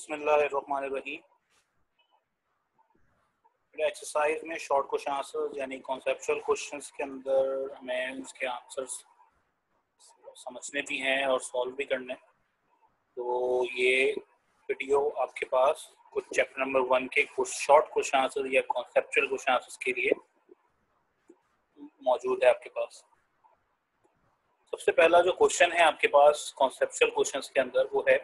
बिस्मिल्लाहिर्रहमानिर्रहीम। एक्सरसाइज में short question answer यानी कॉन्सेप्चुअल क्वेश्चंस के अंदर हमें उसके आंसर्स समझने भी हैं और सॉल्व भी करने। तो ये वीडियो आपके पास कुछ चैप्टर नंबर 1 के कुछ शॉर्ट क्वेश्चन आंसर या कॉन्सेप्चुअल क्वेश्चन आंसर्स के लिए मौजूद है आपके पास। सबसे पहला जो क्वेश्चन है आपके पास कॉन्सेप्चुअल क्वेश्चंस के अंदर वो है,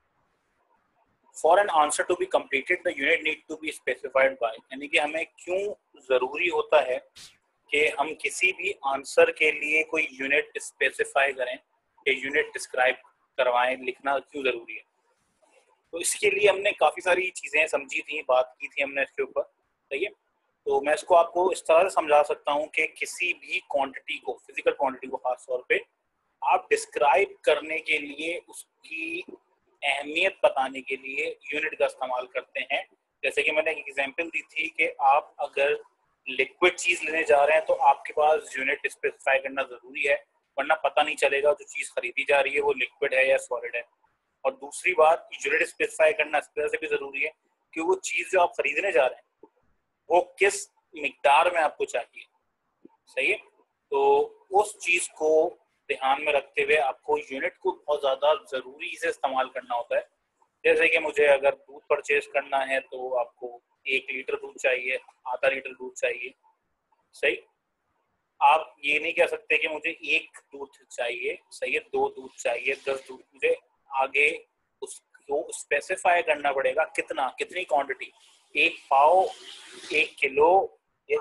For an answer to be completed, the unit need to be specified by, यानी कि हमें क्यों ज़रूरी होता है कि हम किसी भी आंसर के लिए कोई यूनिट स्पेसिफाई करें या यूनिट डिस्क्राइब करवाएं, लिखना क्यों ज़रूरी है। तो इसके लिए हमने काफ़ी सारी चीज़ें समझी थी, बात की थी हमने इसके ऊपर, सही है। तो मैं इसको आपको इस तरह से समझा सकता हूँ कि किसी भी क्वांटिटी को, फिजिकल क्वांटिटी को खास तौर पे आप डिस्क्राइब करने के लिए उसकी अहमियत बताने के लिए यूनिट का इस्तेमाल करते हैं। जैसे कि मैंने एक एग्जांपल दी थी कि आप अगर लिक्विड चीज लेने जा रहे हैं तो आपके पास यूनिट स्पेसिफाई करना जरूरी है, वरना पता नहीं चलेगा जो चीज खरीदी जा रही है वो लिक्विड है या सॉलिड है। और दूसरी बात, यूनिट स्पेसिफाई करना इस तरह से भी जरूरी है कि वो चीज जो आप खरीदने जा रहे हैं वो किस मिकदार में आपको चाहिए, सही है। तो उस चीज को ध्यान में रखते हुए आपको यूनिट को बहुत ज्यादा जरूरी से इस्तेमाल करना होता है। जैसे कि मुझे अगर दूध परचेज करना है तो आपको 1 लीटर दूध चाहिए, आधा लीटर दूध चाहिए, सही। आप ये नहीं कह सकते कि मुझे 1 दूध चाहिए, सही है, 2 दूध चाहिए, 10 दूध। मुझे आगे उसको स्पेसिफाई करना पड़ेगा कितना, कितनी क्वांटिटी, 1 पाव, 1 किलो या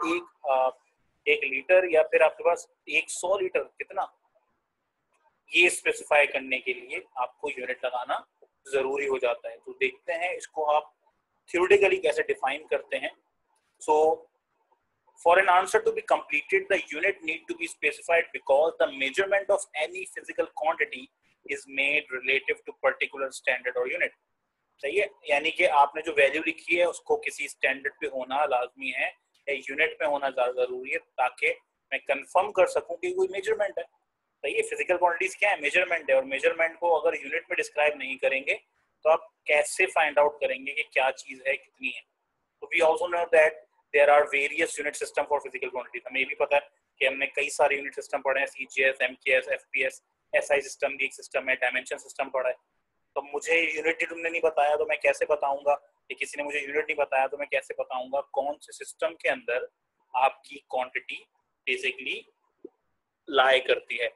1 लीटर, या फिर आपके पास 100 लीटर, कितना, ये स्पेसिफाई करने के लिए आपको यूनिट लगाना जरूरी हो जाता है। तो देखते हैं इसको आप थ्योरेटिकली कैसे डिफाइन करते हैं। सो for an answer to be completed, the unit need to be specified because the measurement of any physical quantity is made relative to particular standard or unit, सही है। यानी कि आपने जो वैल्यू लिखी है उसको किसी स्टैंडर्ड पे होना लाजमी है या यूनिट में होना ज्यादा जरूरी है, ताकि मैं कंफर्म कर सकूं कि कोई मेजरमेंट है। सही है, फिजिकल क्वांटिटीज क्या है, मेजरमेंट है, और मेजरमेंट को अगर यूनिट में डिस्क्राइब नहीं करेंगे तो आप कैसे फाइंड आउट करेंगे कि क्या चीज है, कितनी है। तो we also know that there are various unit system for physical quantities. हमें ये भी पता है कि हमने कई सारे यूनिट सिस्टम पढ़े हैं, CGS, MKS, FPS, SI system भी एक सिस्टम है, डायमेंशन सिस्टम पढ़ा है। तो मुझे यूनिट तुमने नहीं बताया तो मैं कैसे बताऊंगा, या किसी ने मुझे यूनिट नहीं बताया तो मैं कैसे बताऊंगा कौन से सिस्टम के अंदर आपकी क्वांटिटी बेसिकली लाई करती है।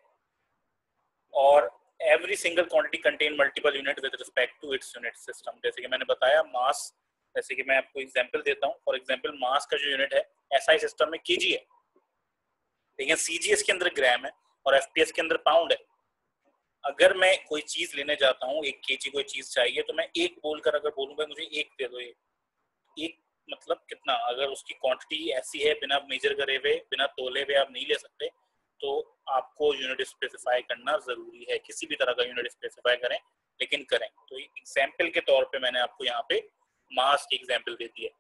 और every single quantity contain multiple unit with respect to its unit system. जैसे कि मैंने बताया मास, जैसे कि मैं आपको एग्जांपल देता हूँ। फॉर एग्जांपल मास का जो यूनिट है एसआई सिस्टम में केजी है, लेकिन सीजीएस के अंदर ग्राम है और एफपीएस के अंदर पाउंड है। अगर मैं कोई चीज लेने जाता हूँ, 1 केजी कोई चीज चाहिए, तो मैं 1 बोलकर अगर बोलूंगा मुझे 1 दे दो, एक मतलब कितना, अगर उसकी क्वांटिटी ऐसी है बिना मेजर करे हुए, बिना तोले हुए आप नहीं ले सकते, तो आपको यूनिट स्पेसिफाई करना जरूरी है। किसी भी तरह का यूनिट स्पेसिफाई करें, लेकिन करें। तो एग्जांपल के तौर पे मैंने आपको यहाँ पे मास की एग्जांपल दे दी है।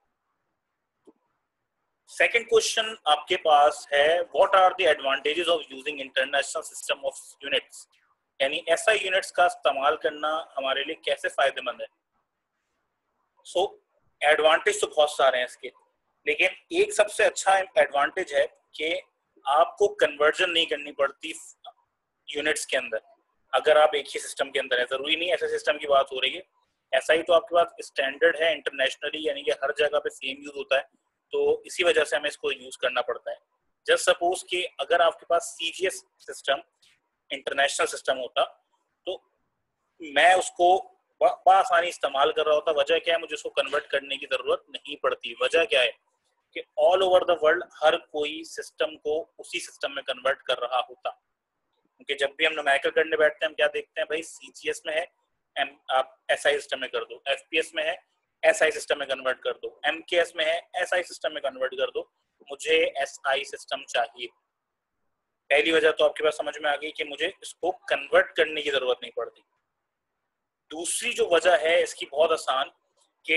सेकंड क्वेश्चन आपके पास है, what are the advantages of using international system of units, यानी एसआई यूनिट्स का इस्तेमाल करना हमारे लिए कैसे फायदेमंद है। सो एडवांटेज तो बहुत सारे हैं इसके, लेकिन एक सबसे अच्छा एडवांटेज है कि आपको कन्वर्जन नहीं करनी पड़ती यूनिट्स के अंदर। अगर आप एक ही सिस्टम के अंदर है, जरूरी नहीं ऐसे सिस्टम की बात हो रही है, ऐसा ही तो आपके पास स्टैंडर्ड है इंटरनेशनली, यानी कि हर जगह पे सेम यूज होता है, तो इसी वजह से हमें इसको यूज करना पड़ता है। जस्ट सपोज कि अगर आपके पास सीजीएस सिस्टम इंटरनेशनल सिस्टम होता तो मैं उसको आसानी इस्तेमाल कर रहा होता। वजह क्या है, मुझे उसको कन्वर्ट करने की जरूरत नहीं पड़ती। वजह क्या है कि ऑल ओवर द वर्ल्ड हर कोई सिस्टम को उसी सिस्टम में कन्वर्ट कर रहा होता। क्योंकि जब भी हम न्यूमेरिकल करने बैठते हैं हम क्या देखते हैं, भाई सीजीएस में है, आप एसआई सिस्टम में कर दो, एफपीएस में है, एसआई सिस्टम में कन्वर्ट कर दो, एमकेएस में है, एसआई सिस्टम में कन्वर्ट कर दो, मुझे एसआई सिस्टम चाहिए। पहली वजह तो आपके पास समझ में आ गई कि मुझे इसको कन्वर्ट करने की जरूरत नहीं पड़ती। दूसरी जो वजह है इसकी बहुत आसान, कि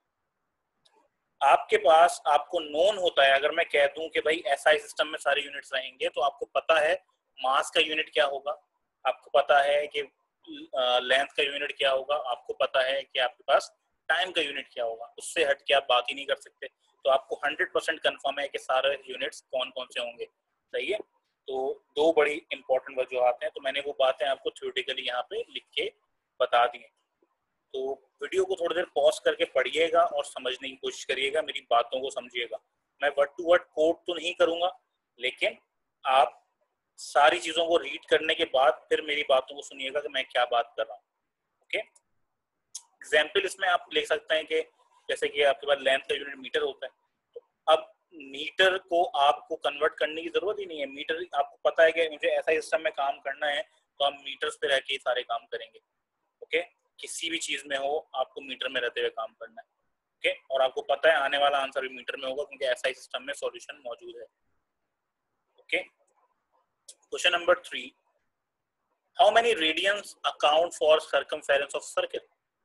आपके पास आपको नोन होता है। अगर मैं कह दूं कि भाई एसआई सिस्टम में सारे यूनिट्स रहेंगे, तो आपको पता है मास का यूनिट क्या होगा, आपको पता है कि लेंथ का यूनिट क्या होगा, आपको पता है कि आपके पास टाइम का यूनिट क्या होगा, उससे हट के आप बात ही नहीं कर सकते। तो आपको 100% कंफर्म है कि सारे यूनिट्स कौन कौन से होंगे। सही है, तो दो बड़ी इंपॉर्टेंट वजूहत हैं, तो मैंने वो बातें आपको थ्योरेटिकली यहाँ पे लिख के बता दी हैं। तो वीडियो को थोड़ी देर पॉज करके पढ़िएगा और समझने की कोशिश करिएगा, मेरी बातों को समझिएगा। मैं वर्ड टू वर्ड कोट तो नहीं करूँगा, लेकिन आप सारी चीज़ों को रीड करने के बाद फिर मेरी बातों को सुनिएगा कि मैं क्या बात कर रहा हूँ। ओके, एग्जाम्पल इसमें आप लिख सकते हैं कि जैसे कि आपके पास लेंथ का यूनिट मीटर होता है, तो अब मीटर को आपको कन्वर्ट करने की जरूरत ही नहीं है। मीटर आपको पता है कि मुझे ऐसा सिस्टम में काम करना है, तो आप मीटर्स पे रह के ही सारे काम करेंगे। ओके, किसी भी चीज में हो आपको मीटर में रहते हुए काम करना है। ओके, और आपको पता है आने वाला आंसर भी मीटर में होगा, क्योंकि ऐसा ही सिस्टम में सॉल्यूशन मौजूद है। Okay, question number 3, how many radians account for circumference of circle.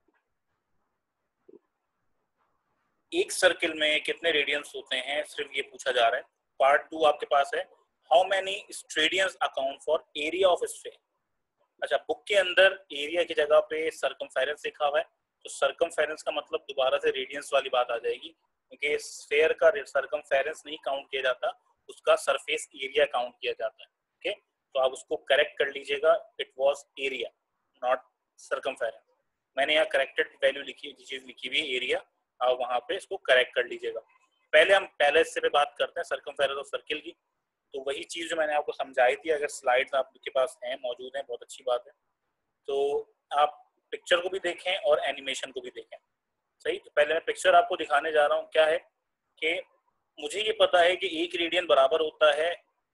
एक सर्किल में कितने रेडियंस होते हैं, सिर्फ ये पूछा जा रहा है। पार्ट 2 आपके पास है, how many steradians account for area of sphere. अच्छा, बुक के अंदर एरिया की जगह पे सर्कमफेरेंस लिखा हुआ है, तो सर्कमफेरेंस का मतलब दोबारा से रेडियंस वाली बात आ जाएगी, क्योंकि स्फीयर का सर्कमफेरेंस नहीं काउंट किया जाता, उसका सरफेस एरिया काउंट किया जाता है। ओके, तो आप उसको करेक्ट कर लीजिएगा, it was area not circumference. मैंने यहाँ करेक्टेड वैल्यू लिखी, चीज लिखी हुई एरिया, आप वहां पे इसको करेक्ट कर लीजिएगा। पहले हम पहले हिस्से पे बात करते हैं सर्कमफेरेंस ऑफ सर्किल की। तो वही चीज जो मैंने आपको समझाई थी, अगर स्लाइड्स आपके पास हैं, मौजूद हैं, बहुत अच्छी बात है। तो आप पिक्चर को भी देखें और एनिमेशन को भी देखें। सही, तो पहले मैं पिक्चर आपको दिखाने जा रहा हूँ। क्या है कि मुझे ये पता है कि एक रेडियन बराबर होता है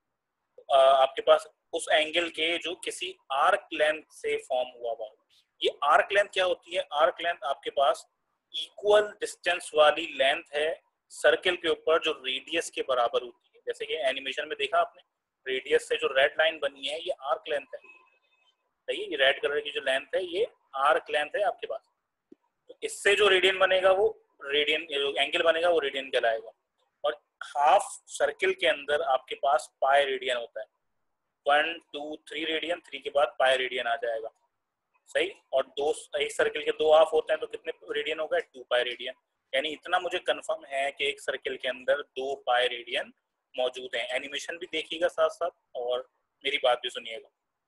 आपके पास उस एंगल के जो किसी आर्क लेंथ से फॉर्म हुआ हुआ। ये आर्क लेंथ क्या होती है? आर्क लेंथ आपके पास इक्वल डिस्टेंस वाली लेंथ है सर्किल के ऊपर जो रेडियस के बराबर होती है। जैसे कि एनिमेशन में देखा आपने, रेडियस से जो रेड लाइन बनी है ये आर्क लेंथ है। सही है, ये रेड कलर की जो लेंथ है ये आर्क लेंथ है आपके पास। तो इससे जो रेडियन बनेगा वो रेडियन, एंगल बनेगा वो रेडियन कहलाएगा। और हाफ सर्किल के अंदर आपके पास पाई रेडियन होता है। 1 2 3 रेडियन, 3 के बाद पाई रेडियन आ जाएगा। सही, और दो, एक सर्किल के दो हाफ होते हैं, तो कितने रेडियन हो गए? 2 पाई रेडियन। यानी इतना मुझे कंफर्म है कि एक सर्किल के अंदर 2 पाई रेडियन मौजूद हैं। एनिमेशन भी देखिएगा साथ साथ और मेरी बात भी सुनिएगा।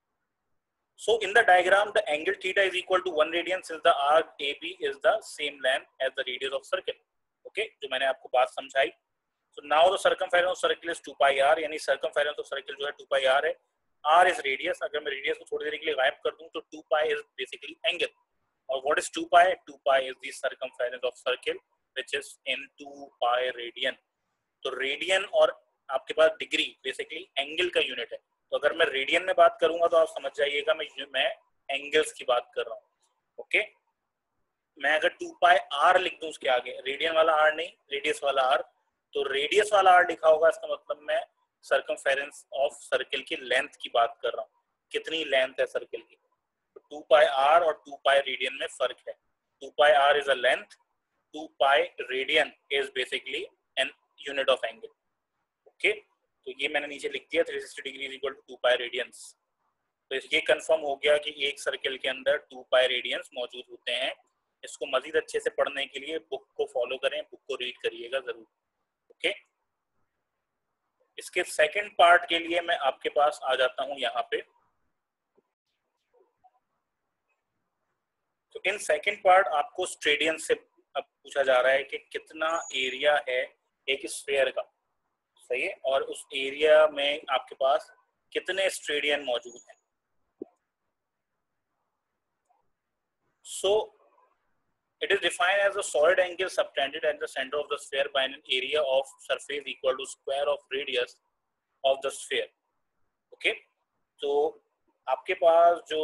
So in the diagram, the angle theta is equal to 1 radian since the arc AB is the same length as the radius of circle. Okay, जो मैंने आपको बात समझाई। So now the circumference of circle is 2 pi r, यानी circumference of circle जो है 2 pi r है। r is radius, अगर मैं radius को थोड़ी देर के लिए गायब कर दूं तो 2 pi is basically angle। और what is 2 pi? 2 pi is the circumference of circle which is in 2 pi radian। तो रेडियन और आपके पास डिग्री बेसिकली एंगल का यूनिट है। तो अगर मैं रेडियन में बात करूंगा तो आप समझ जाइएगा मैं एंगल्स की बात कर रहा हूँ। ओके, मैं अगर 2 पाई आर लिख दूं उसके आगे, रेडियन वाला आर नहीं, रेडियस वाला आर, तो रेडियस वाला आर लिखा होगा, इसका मतलब मैं सर्कमफेरेंस ऑफ सर्किल की लेंथ की बात कर रहा हूँ, कितनी लेंथ है सर्किल की। तो 2 पाई आर और 2 पाई रेडियन में फर्क है। 2 pi r is a length, 2 pi radian is basically an unit of angle. Okay, तो ये मैंने नीचे लिख दिया 360 degree is equal to 2 pi radians. तो ये कंफर्म हो गया कि एक सर्किल के अंदर 2 पाई रेडियंस मौजूद होते हैं। इसको मजीद अच्छे से पढ़ने के लिए बुक को फॉलो करें, बुक को रीड करिएगा जरूर। ओके, इसके सेकंड पार्ट के लिए मैं आपके पास आ जाता हूं यहाँ पे। तो इन सेकंड पार्ट आपको स्ट्रेडियन से अब पूछा जा रहा है कि कितना एरिया है एक स्फीयर का। सही है, और उस एरिया में आपके पास कितने स्ट्रेडियन मौजूद हैं। So it is defined as a solid angle subtended at the center of the sphere by an area of surface equal to square of radius of the sphere. Okay, तो आपके पास जो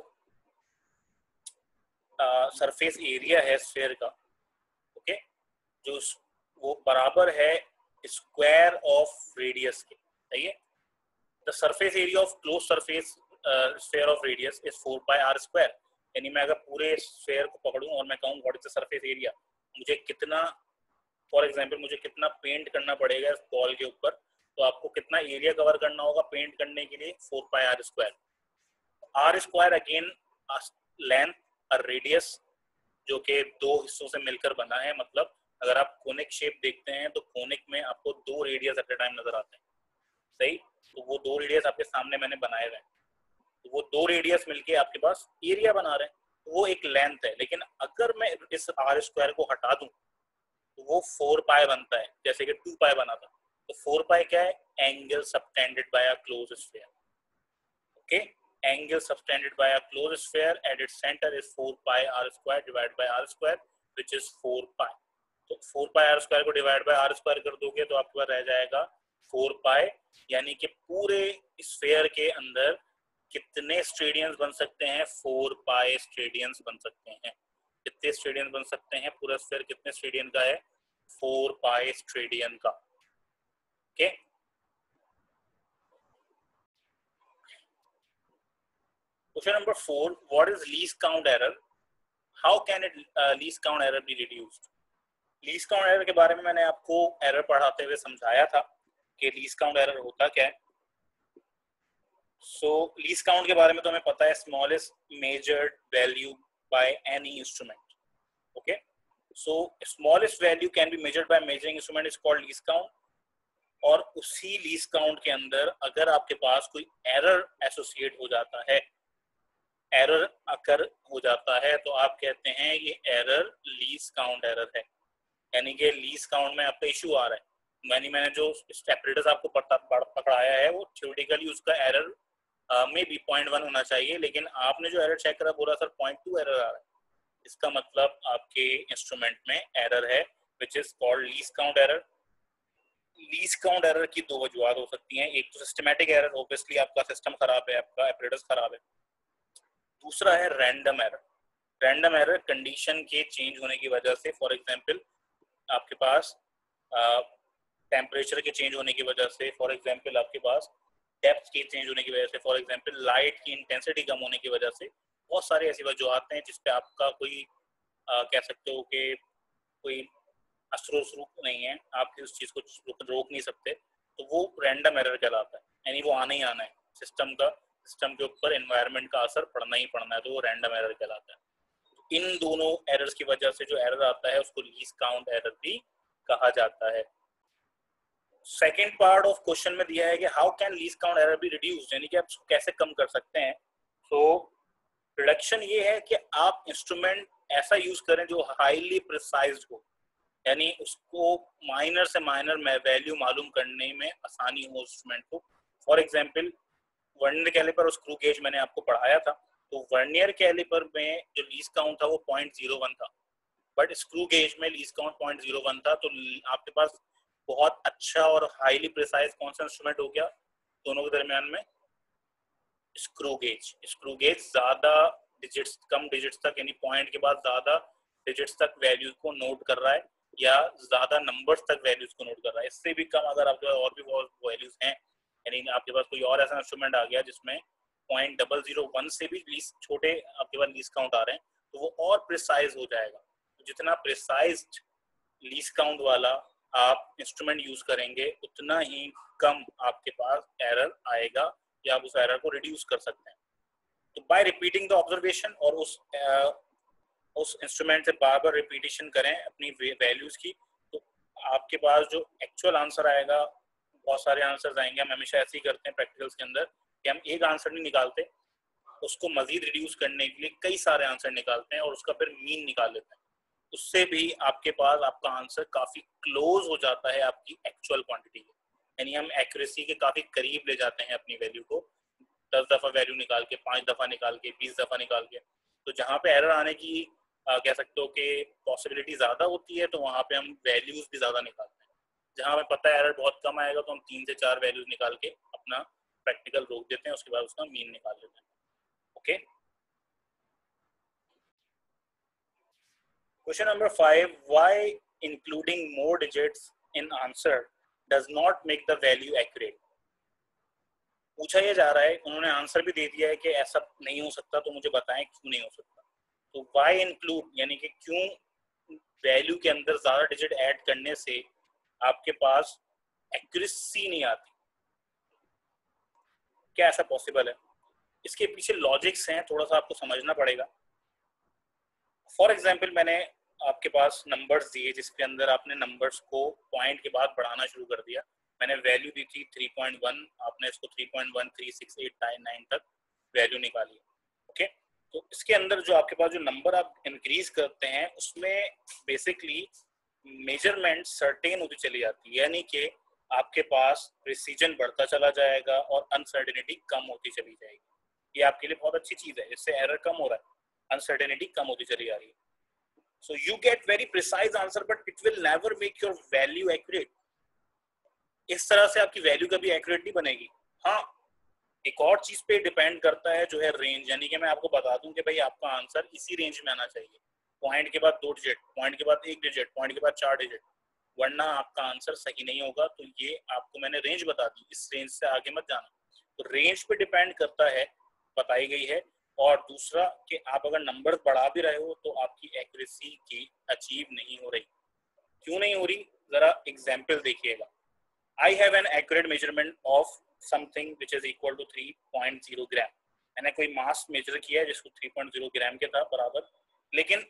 सरफेस एरिया है sphere का, okay, जो वो बराबर है स्क्वायर ऑफ रेडियस के। सही है, the surface area of close surface sphere of radius is 4 pi r square. यानी मैं अगर पूरे स्फीयर को पकड़ूं और मैं कहूं what is the surface area, मुझे कितना, फॉर एग्जांपल मुझे कितना पेंट करना पड़ेगा इस बॉल के ऊपर, तो आपको कितना एरिया कवर करना होगा पेंट करने के लिए? 4 pi r square. R square again length और रेडियस जो कि दो हिस्सों से मिलकर बना है। मतलब अगर आप कोनिक शेप देखते हैं तो कोनिक में आपको दो रेडियस एट ए टाइम नजर आते हैं, सही। तो वो दो रेडियस आपके सामने मैंने बनाए हुए हैं, तो वो दो रेडियस मिलके आपके पास एरिया बना रहे हैं, तो वो एक लेंथ है। लेकिन अगर मैं इस आर स्क्वायर को हटा दूं तो वो 4 पाई बनता है, जैसे कि 2 पाई बना था। तो 4 पाई क्या है? Angle subtended by a close sphere. Okay, angle subtended by a close sphere at its centre is 4 pi r square divide by r square which is 4 pi. तो 4 पाई आर स्क्वायर को divide by r square कर दोगे तो आपके पास रह जाएगा 4 पाई, यानी कि पूरे स्फीयर के अंदर कितने स्टेडियम्स बन सकते हैं? 4 पाई स्टेडियम्स बन सकते हैं। कितने स्टेडियम बन सकते हैं? पूरा स्फीयर कितने स्टेडियम का है? 4 पाई स्टेडियम का। Okay, question number 4, what is least count error? How can it least count error be reduced? Least count error के बारे में मैंने आपको एरर पढ़ाते हुए समझाया था कि लीस्ट काउंट एरर होता क्या है। सो लीस्ट काउंट के बारे में तो हमें पता है, smallest measured value by any instrument. Okay, so smallest value can be measured by measuring instrument is called least count. और उसी लीस्ट काउंट के अंदर अगर आपके पास कोई एरर एसोसिएट हो जाता है, एरर अकर हो जाता है, तो आप कहते हैं ये एरर लीस्ट काउंट एरर है, यानी कि लीस्ट काउंट में आपका इशू आ रहा है। मैंने जो एपरेटर्स आपको पकड़ाया है वो थ्योरेटिकली उसका एरर में भी 0.1 होना चाहिए, लेकिन आपने जो एरर चेक करा बोला सर 0.2 एरर आ रहा है। इसका मतलब आपके इंस्ट्रूमेंट में एरर है which is called least count error. Least count error की दो वजूहत हो सकती हैं, एक तो सिस्टमैटिक एरर, ऑब्वियसली आपका सिस्टम खराब है, आपका एपरेटर्स खराब है। दूसरा है random error. Random error condition के चेंज होने की वजह से, फॉर एग्जांपल आपके पास टेम्परेचर के चेंज होने की वजह से, फॉर एग्जांपल आपके पास डेप्थ के चेंज होने की वजह से, फॉर एग्जांपल लाइट की इंटेंसिटी कम होने की वजह से, बहुत सारी ऐसी वजूहत हैं जिस पे आपका कोई कह सकते हो कि कोई असर नहीं है, आप उस चीज़ को रोक नहीं सकते, तो वो रैंडम एरर कहलाता है। यानी वो आना ही आना है, सिस्टम के ऊपर एनवायरनमेंट का असर पड़ना ही पड़ना है, तो वो रैंडम एरर कहलाता है। इन दोनों एरर्स की वजह से जो एरर आता है उसको लीस्ट काउंट एरर भी कहा जाता है। सेकेंड पार्ट ऑफ क्वेश्चन में दिया है कि how can least count error be reduced, यानी कि आप उसको कैसे कम कर सकते हैं। तो रिडक्शन ये है कि आप इंस्ट्रूमेंट ऐसा यूज करें जो हाईली प्रिसाइज्ड हो, यानी उसको माइनर से माइनर वैल्यू मालूम करने में आसानी हो इंस्ट्रूमेंट को। फॉर एग्जांपल वर्नियर कैलिपर और स्क्रू गेज मैंने आपको पढ़ाया था, तो वर्नियर कैलिपर में जो लीस्ट काउंट था वो 0.01 था, बट स्क्रू गेज में लीस्ट काउंट 0.01 था। तो आपके पास बहुत अच्छा और हाईली प्रिसाइज कौन सा इंस्ट्रूमेंट हो गया दोनों के दरमियान में? Screw gauge. स्क्रू गेज ज्यादा डिजिट्स, कम डिजिट्स तक, यानी पॉइंट के बाद ज्यादा डिजिट्स तक वैल्यूज को नोट कर रहा है, या ज्यादा नंबर्स तक वैल्यूज को नोट कर रहा है। इससे भी कम अगर आपके पास और भी बहुत वैल्यूज हैं, यानी आपके पास कोई और ऐसा इंस्ट्रूमेंट आ गया जिसमें 0.001 से भी लीस्ट छोटे आपके पास लीस्ट काउंट आ रहे हैं, तो वो और प्रिसाइज हो जाएगा। तो जितना प्रिसाइज लीस्ट काउंट वाला आप इंस्ट्रूमेंट यूज करेंगे उतना ही कम आपके पास एरर आएगा, या आप उस एरर को रिड्यूस कर सकते हैं। तो बाय रिपीटिंग द ऑब्जर्वेशन, और उस इंस्ट्रूमेंट से बार बार रिपीटेशन करें अपनी वैल्यूज की, तो आपके पास जो एक्चुअल आंसर आएगा, बहुत सारे आंसर्स आएंगे। हम हमेशा ऐसे ही करते हैं प्रैक्टिकल्स के अंदर कि हम एक आंसर नहीं निकालते, उसको मजीद रिड्यूस करने के लिए कई सारे आंसर निकालते हैं और उसका फिर मीन निकाल लेते हैं। उससे भी आपके पास आपका आंसर काफी क्लोज हो जाता है आपकी एक्चुअल क्वांटिटी के, यानी हम एक्यूरेसी के काफी करीब ले जाते हैं अपनी वैल्यू को। 10 दफा वैल्यू निकाल के, 5 दफा निकाल के, 20 दफा निकाल के, तो जहाँ पे एरर आने की कह सकते हो कि पॉसिबिलिटी ज्यादा होती है, तो वहाँ पे हम वैल्यूज भी ज्यादा निकालते हैं। जहाँ हमें पता है एरर बहुत कम आएगा तो हम 3 से 4 वैल्यूज निकाल के अपना प्रैक्टिकल रोक देते हैं, उसके बाद उसका मीन निकाल लेते हैं। Okay, question number 5, why including more digits in answer does not make the value accurate? पूछा यह जा रहा है, उन्होंने आंसर भी दे दिया है कि ऐसा नहीं हो सकता, तो मुझे बताएं क्यों नहीं हो सकता। तो व्हाई इंक्लूड, यानी कि क्यों वैल्यू के अंदर ज्यादा डिजिट ऐड करने से आपके पास एक्यूरेसी नहीं आती, क्या ऐसा पॉसिबल है? इसके पीछे लॉजिक्स हैं, थोड़ा सा आपको समझना पड़ेगा। फॉर एग्जाम्पल मैंने आपके पास नंबर्स दिए जिसके अंदर आपने नंबर्स को पॉइंट के बाद बढ़ाना शुरू कर दिया। मैंने वैल्यू दी थी 3.1, आपने इसको 3.13689 तक वैल्यू निकाली। ओके, तो इसके अंदर जो आपके पास जो नंबर आप इंक्रीज करते हैं उसमें बेसिकली मेजरमेंट सर्टेन होती चली जाती है, यानी कि आपके पास प्रिसीजन बढ़ता चला जाएगा और अनसर्टेनिटी कम होती चली जाएगी। ये आपके लिए बहुत अच्छी चीज है, इससे एरर कम हो रहा है, अनसर्टेनिटी कम होती चली जा रही है। So you get very precise answer, but it will never make your value accurate. इस तरह से आपकी वैल्यू कभी एक्यूरेट नहीं बनेगी। हाँ, एक और चीज पे डिपेंड करता है जो है रेंज, यानी कि मैं आपको बता दूं कि भाई आपका आंसर इसी रेंज में आना चाहिए, पॉइंट के बाद 2 डिजिट, पॉइंट के बाद 1 डिजिट, पॉइंट के बाद 4 डिजिट, वरना आपका आंसर सही नहीं होगा। तो ये आपको मैंने रेंज बता दी, इस रेंज से आगे मत जाना। तो रेंज पे डिपेंड करता है, बताई गई है। और दूसरा कि आप अगर नंबर बढ़ा भी रहे हो तो आपकी एक्यूरेसी की अचीव नहीं हो रही। क्यों नहीं हो रही, जरा एग्जाम्पल देखिएगा। I have an accurate measurement of something which is equal to 3.0 gram. मैंने कोई मास मेजर किया है जिसको 3.0 ग्राम के था बराबर, लेकिन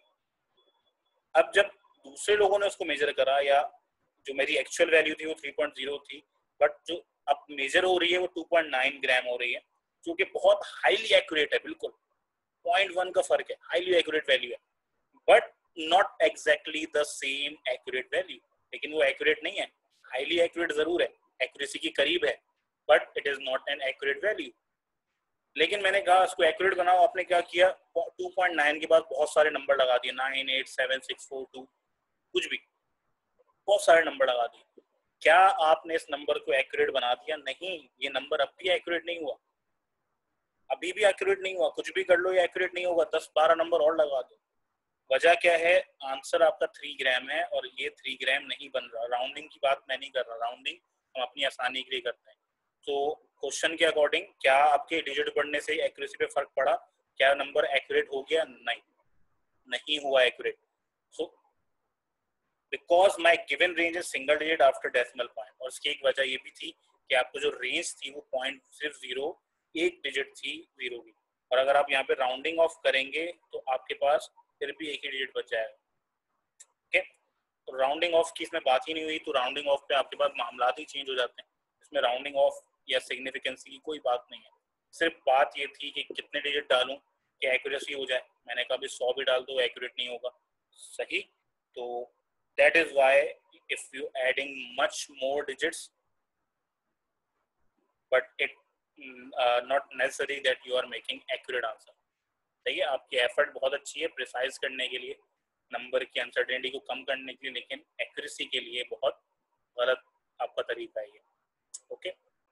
अब जब दूसरे लोगों ने उसको मेजर करा, या जो मेरी एक्चुअल वैल्यू थी वो 3.0 थी, बट जो अब मेजर हो रही है वो 2.9 ग्राम हो रही है, जो कि बहुत हाईली एक्यूरेट है, बिल्कुल 0.1 का फर्क है, हाईली एक्यूरेट वैल्यू है, but not exactly the same accurate value. लेकिन वो एक्यूरेट नहीं है, हाईली एक्यूरेट जरूर है, एक्यूरेसी के करीब है, but it is not an accurate value. लेकिन मैंने कहा इसको एक्यूरेट बनाओ, आपने क्या किया, 2.9 के बाद बहुत सारे नंबर लगा दिए, 9, 8, 7, 6, 4, 2, कुछ भी, बहुत सारे नंबर लगा दिए। क्या आपने इस नंबर को एक्यूरेट बना दिया? नहीं, ये नंबर अब भी एक्यूरेट नहीं हुआ, अभी भी एक्यूरेट नहीं हुआ। कुछ भी कर लो ये एक्यूरेट नहीं होगा, 10-12 नंबर और लगा दो। वजह क्या है, आंसर आपका 3 ग्राम है और ये 3 ग्राम नहीं बन रहा। राउंडिंग की बात मैं नहीं कर रहा, राउंडिंग हम अपनी आसानी के लिए करते हैं। तो क्वेश्चन के अकॉर्डिंग क्या आपके डिजिट बढ़ने से एक्यूरेसी पे फर्क पड़ा? क्या नंबर एक्यूरेट हो गया? नहीं, नहीं हुआ accurate. So because my given range is single digit after decimal point. और इसकी एक वजह ये भी थी कि आपको जो रेंज थी वो पॉइंट सिर्फ 0, 1 डिजिट थी 0 की, और अगर आप यहाँ पे राउंडिंग ऑफ करेंगे तो आपके पास फिर भी एक ही डिजिट बच जाएगा। ओके, तो राउंडिंग ऑफ की इसमें बात ही नहीं हुई, तो राउंडिंग ऑफ पे आपके पास मामला ही चेंज हो जाते हैं। इसमें राउंडिंग ऑफ या सिग्निफिकेंसी की कोई बात नहीं है, सिर्फ बात ये थी कि कितने डिजिट डालूं कि एक्यूरेसी हो जाए। मैंने कहा भी 100 भी डाल दो एक्यूरेट नहीं होगा, सही। तो that is why if you adding much more digits but it not necessary that you are making accurate answer. सही है, आपकी एफर्ट बहुत अच्छी है प्रिसाइज करने के लिए, नंबर की अनसर्टेनिटी को कम करने के लिए, लेकिन एक्यूरेसी के लिए बहुत गलत आपका तरीका है ये। Okay,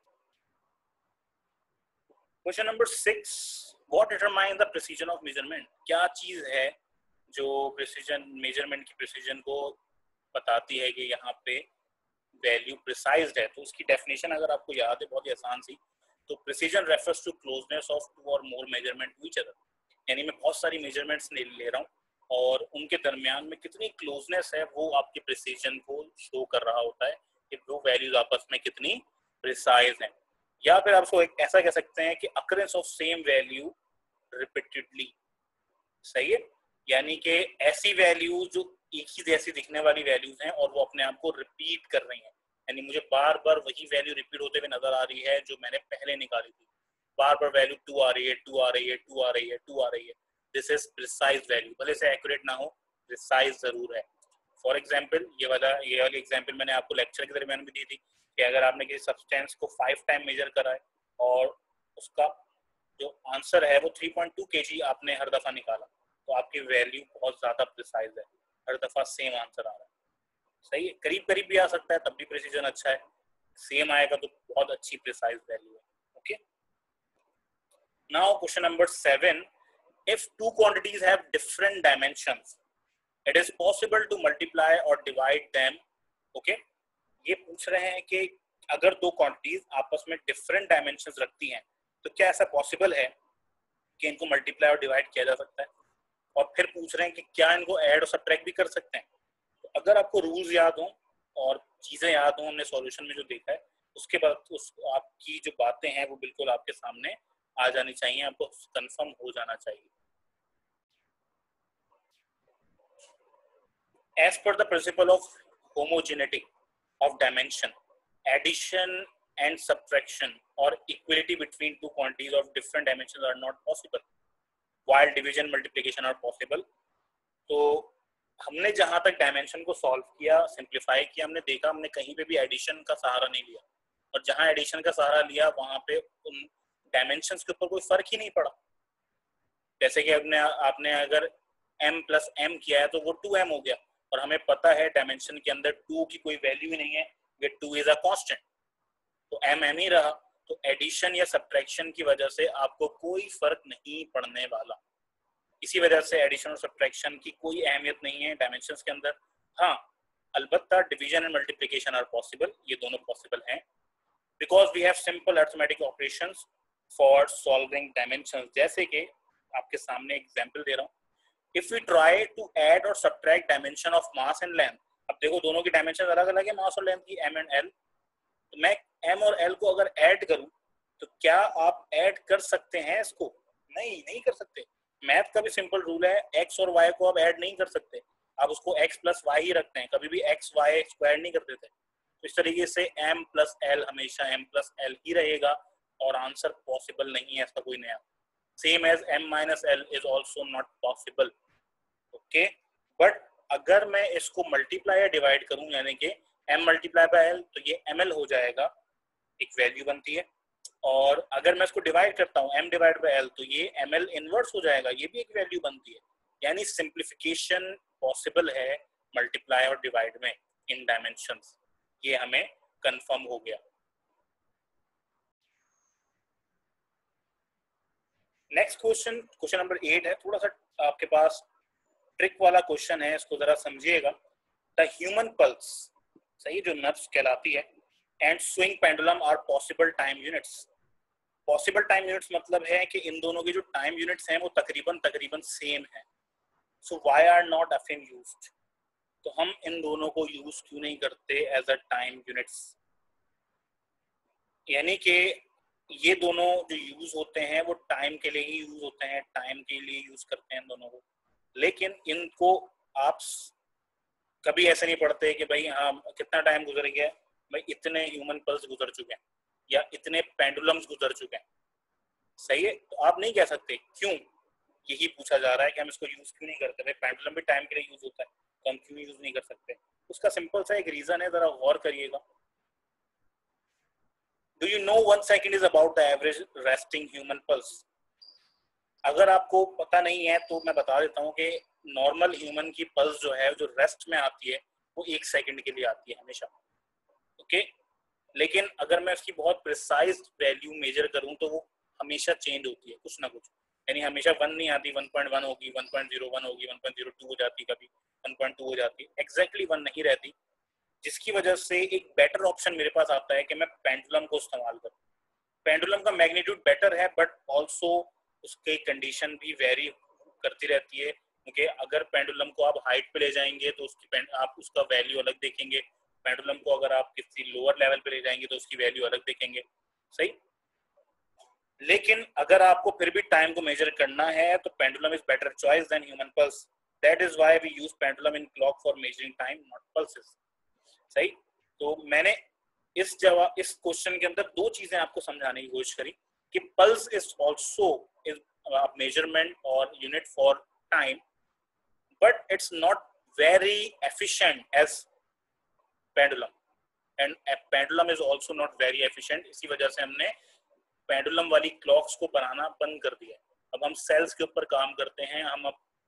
question number 6, what determine the precision of measurement. क्या चीज है जो प्रिसीजन, मेजरमेंट की प्रिसीजन को बताती है कि यहाँ पे वैल्यू प्रिसाइज्ड है? तो उसकी डेफिनेशन अगर आपको याद है, बहुत ही आसान सी, तो precision refers to closeness of 2 और more measurement to each other. यानी मैं बहुत सारी मेजरमेंट्स ले रहा हूँ और उनके दरमियान में कितनी क्लोजनेस है वो आपके प्रिसीजन को शो कर रहा होता है कि वो वैल्यूज आपस में कितनी प्रिसाइज हैं। या फिर आप एक ऐसा कह सकते हैं कि occurrence of same value repeatedly. सही है, यानी कि ऐसी वैल्यूज जो एक ही जैसी दिखने वाली वैल्यूज हैं और वो अपने आप को रिपीट कर रही हैं, यानी मुझे बार बार वही वैल्यू रिपीट होते हुए नजर आ रही है जो मैंने पहले निकाली थी। बार बार वैल्यू 2 आ रही है, 2 आ रही है, 2 आ रही है, 2 आ रही है। दिस इज प्रिसाइज वैल्यू, भले से एक्यूरेट ना हो, प्रिसाइज जरूर है। फॉर एग्जाम्पल ये वाली एग्जाम्पल मैंने आपको लेक्चर के दरमियान भी दी थी कि अगर आपने किसी सब्सटेंस को 5 टाइम मेजर करा है और उसका जो आंसर है वो 3.2 kg आपने हर दफा निकाला, तो आपकी वैल्यू बहुत ज्यादा प्रिसाइज है, हर दफा सेम आंसर आ रहा है। सही है, करीब करीब भी आ सकता है तब भी प्रिसीजन अच्छा है, सेम आएगा तो बहुत अच्छी प्रिसाइज वैल्यू है। Okay, now question number 7, if two quantities have different dimensions it is possible to multiply or divide them. okay, ये पूछ रहे हैं कि अगर दो क्वांटिटीज आपस में डिफरेंट डायमेंशंस रखती हैं तो क्या ऐसा पॉसिबल है कि इनको मल्टीप्लाई और डिवाइड किया जा सकता है? और फिर पूछ रहे हैं कि क्या इनको ऐड और सब्ट्रैक्ट भी कर सकते हैं। तो अगर आपको रूल्स याद हो और चीजें याद हो, हमने सॉल्यूशन में जो देखा है उसके बाद उस आपकी जो बातें हैं वो बिल्कुल आपके सामने आ जानी चाहिए, आपको कंफर्म हो जाना चाहिए। As per the principle of homogeneity of dimension, addition and subtraction or equality between two quantities of different dimensions are not possible, while division multiplication are possible. तो हमने जहां तक डायमेंशन को सॉल्व किया, सिंप्लीफाई किया, हमने देखा हमने कहीं पे भी एडिशन का सहारा नहीं लिया, और जहां एडिशन का सहारा लिया वहां पे उन डायमेंशंस के ऊपर कोई फर्क ही नहीं पड़ा। जैसे कि आपने अगर m प्लस m किया है तो वो 2m हो गया, और हमें पता है डायमेंशन के अंदर 2 की कोई वैल्यू ही नहीं है, ये 2 इज अ कांस्टेंट, तो m ही रहा। तो एडिशन या सब्ट्रैक्शन की वजह से आपको कोई फर्क नहीं पड़ने वाला। इसी वजह से एडिशन और सब्ट्रैक्शन की कोई अहमियत नहीं है डायमेंशंस के अंदर। हाँ, अलबत्ता division and multiplication are possible, ये दोनों पॉसिबल हैं, because we have simple arithmetic operations for solving dimensions. जैसे कि आपके सामने एग्जांपल दे रहा हूँ, if we try to add और subtract dimension of mass and length, अब देखो दोनों की डायमेंशन अलग अलग है, मास और लेंथ की, m एंड l, तो मैं m और l को अगर ऐड करूं तो क्या आप ऐड कर सकते हैं इसको? नहीं कर सकते। मैथ का भी सिंपल रूल है, x और y को आप ऐड नहीं कर सकते, आप उसको x प्लस y ही रखते हैं, कभी भी x y स्क्वायर नहीं कर देते। तो इस तरीके से m प्लस l हमेशा m प्लस l ही रहेगा, और आंसर पॉसिबल नहीं है इसका कोई नया। Same as m minus l is also not possible. Okay, but अगर मैं इसको मल्टीप्लाई या डिवाइड करूं, यानी कि m मल्टीप्लाई बाय l, तो ये ml हो जाएगा, एक वैल्यू बनती है, और अगर मैं इसको डिवाइड करता हूँ m डिवाइड बाय l, तो ये ml इनवर्स हो जाएगा, ये भी एक वैल्यू बनती है। यानी सिंप्लीफिकेशन पॉसिबल है मल्टीप्लाई और डिवाइड में इन डायमेंशंस, ये हमें कंफर्म हो गया। नेक्स्ट क्वेश्चन, क्वेश्चन नंबर 8 है, थोड़ा सा आपके पास ट्रिक वाला क्वेश्चन है, इसको जरा समझिएगा। द ह्यूमन पल्स, सही, जो नर्व्स कहलाती है, and swing pendulum are possible time units. Possible time units मतलब है कि इन दोनों की जो टाइम यूनिट्स हैं वो तकरीबन सेम है। So why are not often used? तो हम इन दोनों को यूज क्यों नहीं करते एज अ टाइम यूनिट्स? यानी कि ये दोनों जो यूज होते हैं वो टाइम के लिए ही यूज होते हैं, टाइम के लिए यूज करते हैं इन दोनों को, लेकिन इनको आप कभी ऐसे नहीं पढ़ते कि भाई हाँ कितना टाइम गुजर गया, भाई इतने ह्यूमन पल्स गुजर चुके हैं या इतने पेंडुलम्स गुजर चुके हैं, सही है। तो आप नहीं कह सकते, क्यों? यही पूछा जा रहा है कि हम इसको यूज क्यों नहीं करते। भाई पेंडुलम भी टाइम के लिए यूज होता है, तो हम क्यों यूज नहीं कर सकते? उसका सिंपल सा एक रीजन है, जरा गौर करिएगा। Do you know 1 second is about the average resting human pulse? अगर आपको पता नहीं है तो मैं बता देता हूँ कि नॉर्मल ह्यूमन की पल्स जो है, जो रेस्ट में आती है, वो 1 सेकंड के लिए आती है हमेशा। ओके, लेकिन अगर मैं उसकी बहुत प्रिसाइज वैल्यू मेजर करूँ तो वो हमेशा चेंज होती है, कुछ ना कुछ, यानी हमेशा 1 नहीं आती, 1.1 होगी, 1.01 होगी, 1.02 हो जाती, कभी 1.2 हो जाती, एग्जैक्टली 1 नहीं रहती, जिसकी वजह से एक बेटर ऑप्शन मेरे पास आता है कि मैं पेंडुलम को इस्तेमाल करूं। पेंडुलम का मैग्नीट्यूड बेटर है, बट ऑल्सो उसकी कंडीशन भी वेरी करती रहती है, क्योंकि अगर पेंडुलम को आप हाइट पे ले जाएंगे तो उसकी आप उसका वैल्यू अलग देखेंगे, पेंडुलम को अगर आप किसी लोअर लेवल पे ले जाएंगे तो उसकी वैल्यू अलग देखेंगे, सही। लेकिन अगर आपको फिर भी टाइम को मेजर करना है तो pendulum is better choice than human pulse. That is why we use pendulum in clock for measuring time, not pulses, सही। तो मैंने इस क्वेश्चन के अंदर 2 चीजें आपको समझाने की कोशिश करी कि pulse is also is measurement और unit for time, but it's not very efficient as pendulum, and pendulum is also not very efficient. इसी वजह से हमने पेंडुलम वाली क्लॉक्स को बनाना बंद कर दिया। अब हम सेल्स के ऊपर काम करते हैं, हम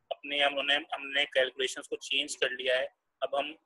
हमने कैलकुलेशंस को चेंज कर लिया है। अब हम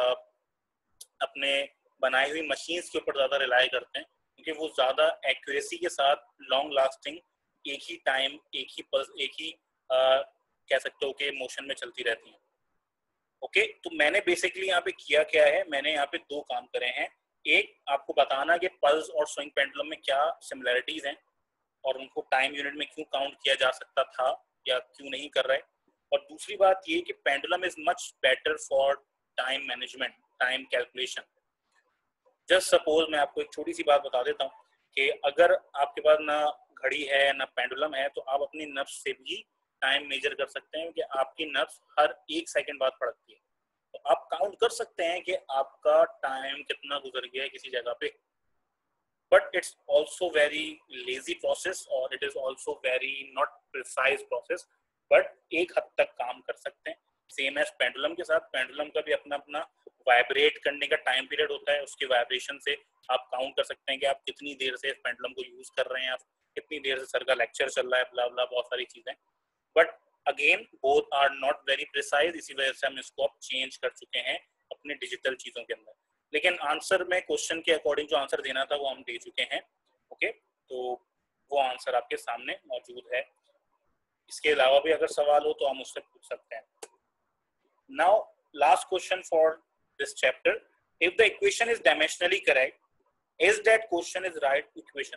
अपने बनाई हुई मशीन्स के ऊपर ज़्यादा रिलाई करते हैं, क्योंकि वो ज़्यादा एक्यूरेसी के साथ लॉन्ग लास्टिंग, एक ही टाइम, एक ही पल्स, एक ही कह सकते हो कि मोशन में चलती रहती हैं। ओके, तो मैंने बेसिकली यहाँ पे किया क्या है, मैंने यहाँ पे 2 काम करे हैं। एक, आपको बताना कि पल्स और स्विंग पेंडुलम में क्या सिमिलैरिटीज हैं और उनको टाइम यूनिट में क्यों काउंट किया जा सकता था या क्यों नहीं कर रहे। और दूसरी बात ये कि pendulum is much better for time management, time calculation. Just suppose मैं आपको एक छोटी सी बात बता देता हूँ कि अगर आपके पास ना घड़ी है ना पेंडुलम है, तो आप अपनी नब्ज से भी टाइम मेजर कर सकते हैं कि आपकी नब्ज हर 1 सेकंड बाद पड़ती है, तो आप काउंट कर सकते हैं कि आपका टाइम कितना गुजर गया है किसी जगह पे। But it's also very lazy process और it is also very not precise process, but एक हद तक काम कर सकते हैं। सेम एज पेंडुलम के साथ, पेंडुलम का भी अपना अपना वाइब्रेट करने का टाइम पीरियड होता है, उसके वाइब्रेशन से आप काउंट कर सकते हैं कि आप कितनी देर से इस पेंडुलम को यूज कर रहे हैं, आप कितनी देर से सर का लेक्चर चल रहा है, ब्ला ब्ला बहुत सारी चीजें। But again both are not very precise, इसी वजह से हम इसको अब चेंज कर चुके हैं अपने डिजिटल चीजों के अंदर। लेकिन आंसर में क्वेश्चन के अकॉर्डिंग जो आंसर देना था वो हम दे चुके हैं। ओके, तो वो आंसर आपके सामने मौजूद है। इसके अलावा भी अगर सवाल हो तो हम उससे पूछ सकते हैं। Now last question for this chapter, if the equation is dimensionally correct, is that question is right equation?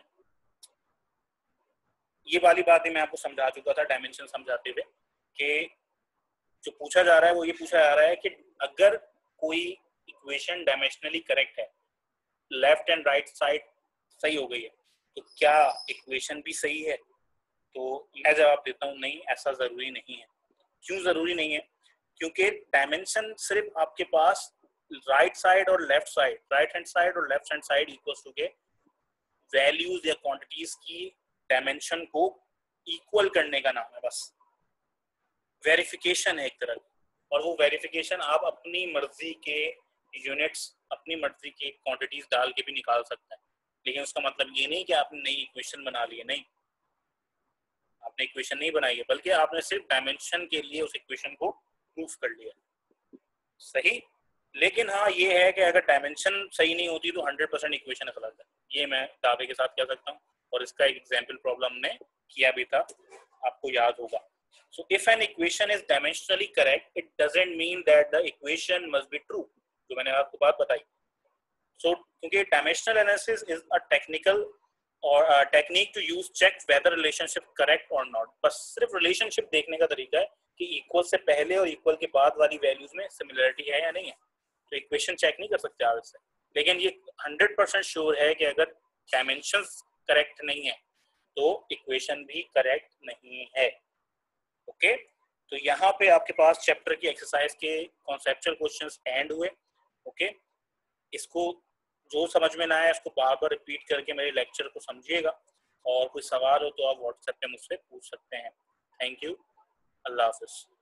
ये वाली बात ही मैं आपको समझा चुका था डायमेंशन समझाते हुए, कि जो पूछा जा रहा है वो ये पूछा जा रहा है कि अगर कोई इक्वेशन डायमेंशनली करेक्ट है, लेफ्ट एंड राइट साइड सही हो गई है, तो क्या इक्वेशन भी सही है? तो मैं जवाब देता हूँ नहीं, ऐसा जरूरी नहीं है। क्यों जरूरी नहीं है? क्योंकि डायमेंशन सिर्फ आपके पास राइट साइड और left side, right hand side और left hand side equal to के वैल्यूज या क्वांटिटीज की डायमेंशन को इक्वल करने का नाम है, बस वेरिफिकेशन है एक तरह की। और वो वेरिफिकेशन आप अपनी मर्जी के यूनिट्स, अपनी मर्जी की क्वांटिटीज डाल के भी निकाल सकते हैं, लेकिन उसका मतलब ये नहीं कि आपने नई इक्वेशन बना ली है। नहीं, आपने इक्वेशन नहीं बनाई है, बल्कि आपने सिर्फ डायमेंशन के लिए उस इक्वेशन को प्रूफ कर लिया। सही, लेकिन हाँ ये है कि अगर डायमेंशन सही नहीं होती तो 100% इक्वेशन गलत है, ये मैं दावे के साथ कह सकता हूँ। और इसका एक एग्जाम्पल प्रॉब्लम ने किया भी था, आपको याद होगा। So if an equation is dimensionally correct, it doesn't mean that the equation must be true. जो मैंने आपको बात बताई। So क्योंकि dimensional analysis is a technical or a technique to use check whether relationship correct or not. बस सिर्फ relationship देखने का तरीका है कि इक्वल से पहले और इक्वल के बाद वाली वैल्यूज में सिमिलरिटी है या नहीं है। तो इक्वेशन चेक नहीं कर सकते आप इससे, लेकिन ये 100% श्योर है कि अगर डायमेंशंस करेक्ट नहीं है तो इक्वेशन भी करेक्ट नहीं है। ओके, तो यहाँ पे आपके पास चैप्टर की एक्सरसाइज के कॉन्सेप्चुअल क्वेश्चंस एंड हुए। ओके, इसको जो समझ में ना आया इसको बार बार रिपीट करके मेरे लेक्चर को समझिएगा, और कोई सवाल हो तो आप व्हाट्सएप पे मुझसे पूछ सकते हैं। थैंक यू, अल्लाह हाफिज।